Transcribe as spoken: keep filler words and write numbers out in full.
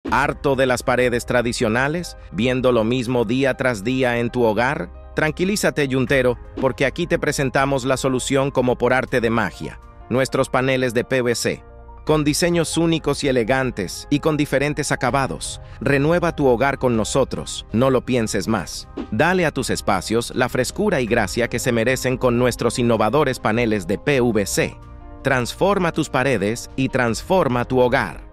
¿Harto de las paredes tradicionales, viendo lo mismo día tras día en tu hogar? Tranquilízate, yuntero, porque aquí te presentamos la solución como por arte de magia. Nuestros paneles de P V C. Con diseños únicos y elegantes y con diferentes acabados. Renueva tu hogar con nosotros, no lo pienses más. Dale a tus espacios la frescura y gracia que se merecen con nuestros innovadores paneles de P V C. Transforma tus paredes y transforma tu hogar.